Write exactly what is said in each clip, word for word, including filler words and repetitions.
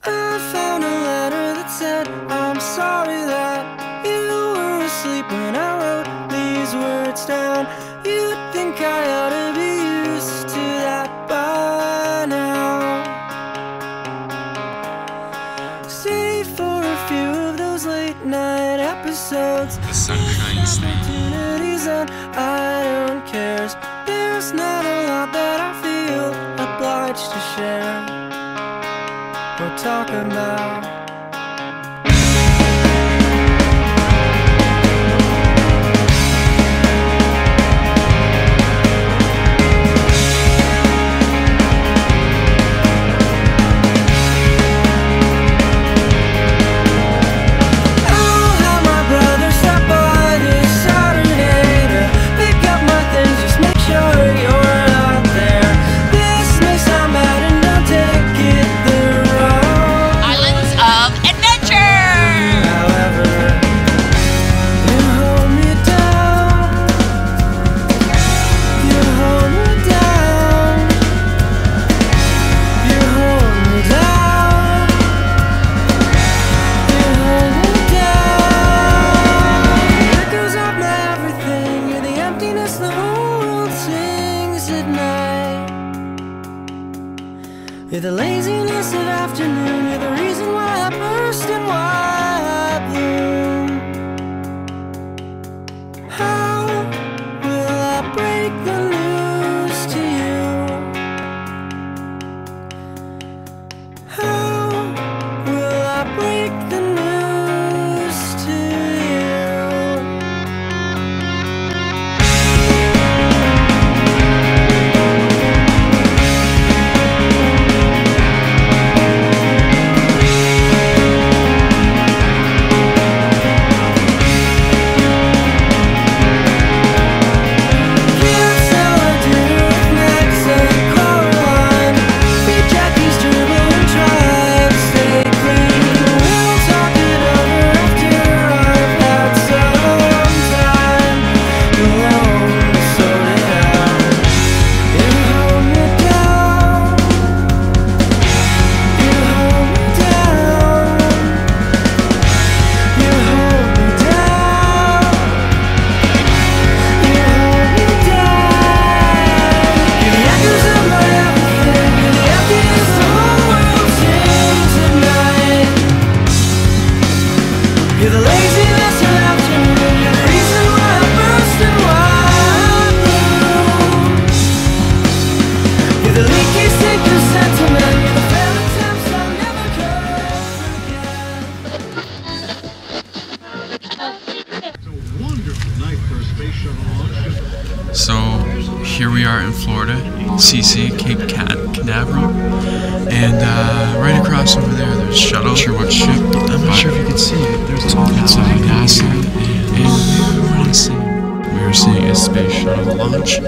I found a letter that said, I'm sorry that you were asleep when I wrote these words down. You'd think I ought to be used to that by now. Stay for a few of those late night episodes. The Sunshine State. Opportunities and I don't care. There's not a lot that I feel obliged to share or talk about. You're the laziness of afternoon, you're the reason why I burst and why I bloom. How will I break the news to you? How will I break the news to You're the laziness of afternoon, you're the reason why I burst and why I bloom. You're the leaky sink of sentiment, you're the failed attempts I'll never could. It's a wonderful night for a space shuttle launch. So here we are in Florida, C C, Cape Canaveral, and uh, right across over there there's a shuttle. I'm not sure what ship, I'm not sure if you can see it. There's a it's a NASA, and we were seeing, we were seeing a space shuttle launch.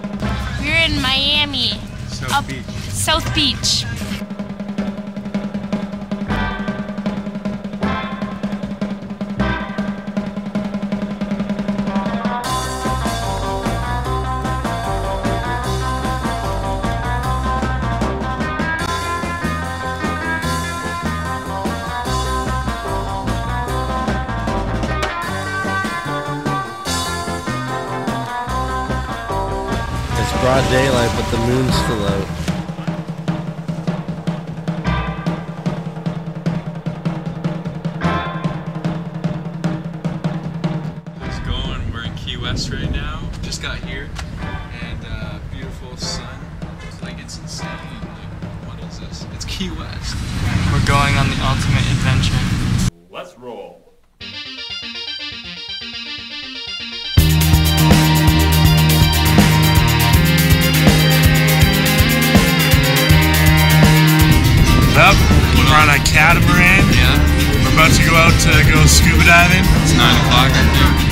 Miami. South up Beach. South Beach. broad daylight, but the moon's still out. How's it going? We're in Key West right now. Just got here, and uh, beautiful sun. It's like it's insane. Like, what is this? It's Key West. We're going on the ultimate adventure. Let's roll. Up, we're on a catamaran. Yeah. We're about to go out to go scuba diving. It's nine o'clock, I think.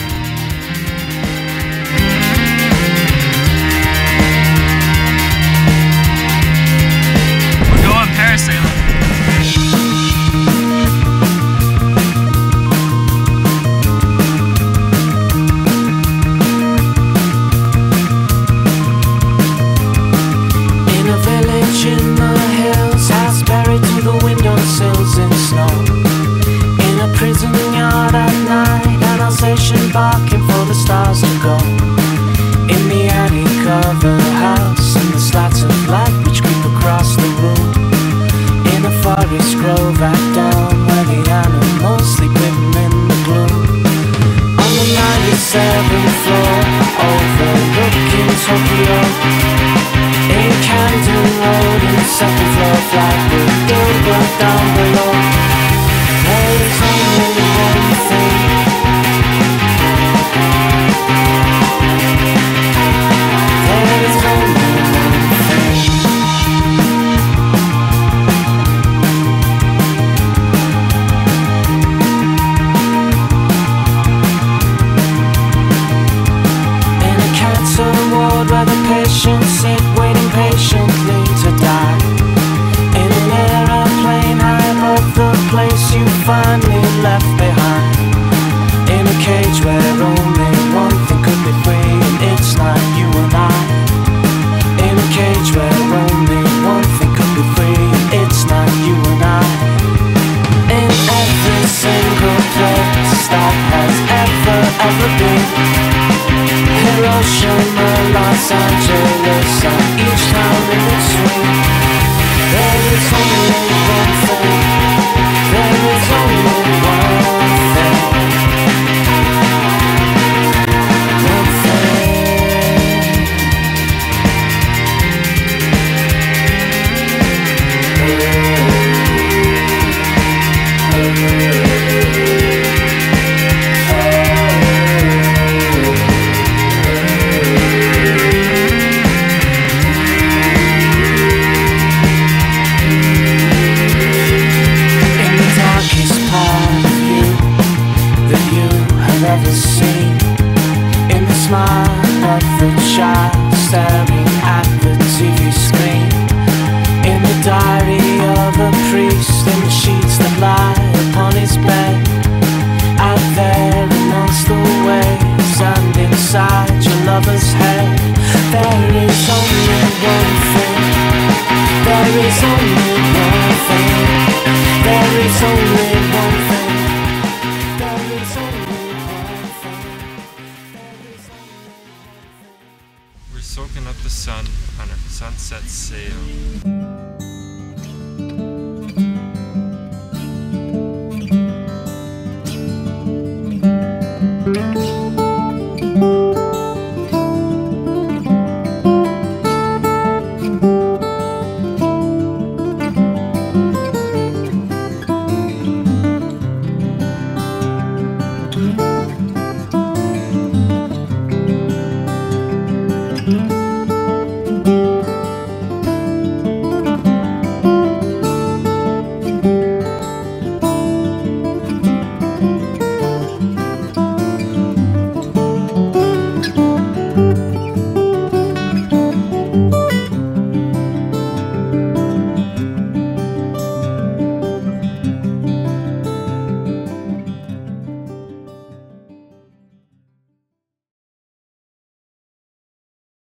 We're going parasailing. In a village in the hills, house buried to the windowsills in snow. In a prison yard at night, an Alsatian barking for the stars to go. In the attic of a house, and the slats of light which creep across the room. In a forest grove at dawn, where the animals sleep hidden in the gloom. On the ninety-seventh floor, overlooking Tokyo. In Camden Road, in the second floor flat with Dilbert down below. There is only one thing. There is only one thing. In a cancer ward where the patients sit waiting patiently to die. In an aeroplane high above the place you finally left behind. In a cage where only one thing could be free, and it's not you and I. In a cage where only one thing could be free, and it's not you and I. In every single place that has ever, ever been. Hiroshima, Los Angeles, and each town in between. There is only one thing. There is only one thing. One thing. In the darkest part of you that you have ever seen. In the smile of the child staring at the T V screen. In the diary of a priest, in the sheets that lie upon his bed. Out there amongst the waves and inside your lover's head. There is only one thing. There is only one thing. There is only one thing. There is only one thing. There is only one thing. We're soaking up the sun on our sunset sail.